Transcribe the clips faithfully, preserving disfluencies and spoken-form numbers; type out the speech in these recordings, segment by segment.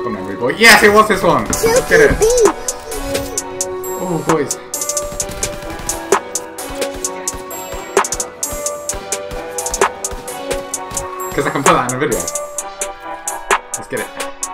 from memory, but yes, it was this one. Let's get it. Oh, boys. Because I can put that in a video. Let's get it.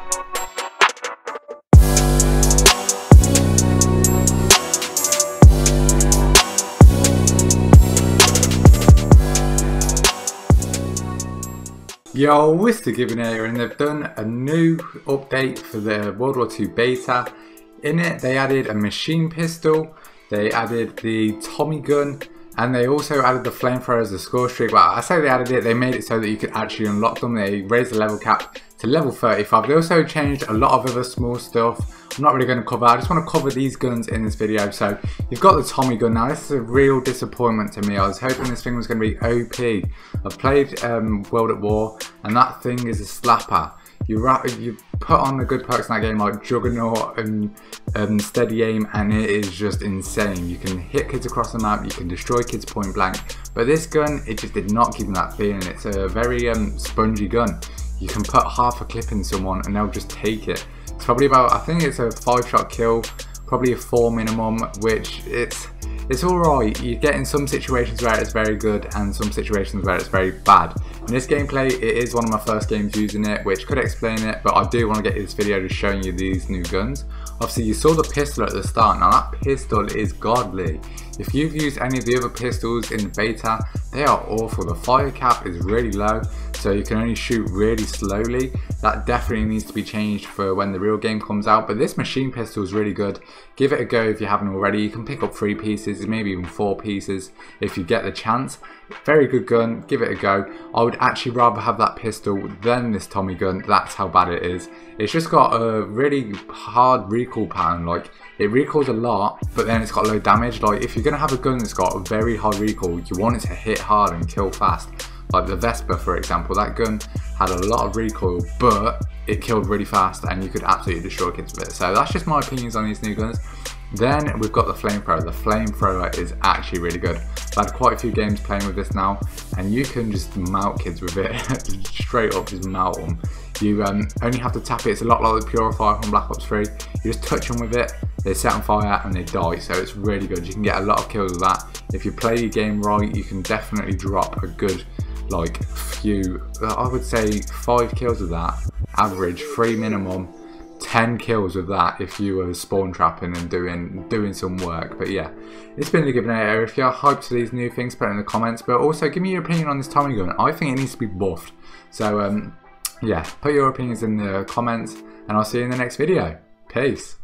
Yo, it's the Givinator, and they've done a new update for the World War Two beta. In it, they added a machine pistol, they added the Tommy gun, and they also added the flamethrower as a score streak. Well, I say they added it, they made it so that you could actually unlock them. They raised the level cap to level thirty-five. They also changed a lot of other small stuff I'm not really going to cover. I just want to cover these guns in this video. So you've got the Tommy gun. Now this is a real disappointment to me. I was hoping this thing was going to be O P. I've played um, World at War, and that thing is a slapper. You, you put on the good perks in that game like Juggernaut and um, Steady Aim, and it is just insane. You can hit kids across the map, you can destroy kids point blank, but this gun, it just did not give me that feeling. It's a very um, spongy gun. You can put half a clip in someone and they'll just take it. It's probably about, I think it's a five shot kill, probably a four minimum, which it's it's alright. You get in some situations where it's very good and some situations where it's very bad. In this gameplay, it is one of my first games using it, which could explain it, but I do want to get this video just showing you these new guns. Obviously, you saw the pistol at the start. Now that pistol is godly. If you've used any of the other pistols in the beta, they are awful. The fire cap is really low, so you can only shoot really slowly. That definitely needs to be changed for when the real game comes out, but this machine pistol is really good. Give it a go if you haven't already. You can pick up three pieces, maybe even four pieces if you get the chance. Very good gun, give it a go. I would actually rather have that pistol than this Tommy gun. That's how bad it is. It's just got a really hard recoil pattern. Like, it recoils a lot, but then it's got low damage. Like, if you're going to have a gun that's got a very hard recoil, you want it to hit hard and kill fast. Like the Vespa, for example, that gun had a lot of recoil, but it killed really fast and you could absolutely destroy kids with it. So that's just my opinions on these new guns. Then we've got the flamethrower. The flamethrower is actually really good. I've had quite a few games playing with this now, and you can just melt kids with it. Straight up just melt them. You um, only have to tap it. It's a lot like the Purifier from Black Ops three. You just touch them with it, they set on fire and they die. So it's really good. You can get a lot of kills with that. If you play your game right, you can definitely drop a good, like, few, I would say five kills with that. Average, three minimum. ten kills with that if you were spawn trapping and doing doing some work. But yeah, it's been the Givinator. If you're hyped for these new things, put it in the comments, but also give me your opinion on this Tommy gun. I think it needs to be buffed. So um yeah, put your opinions in the comments, and I'll see you in the next video. Peace.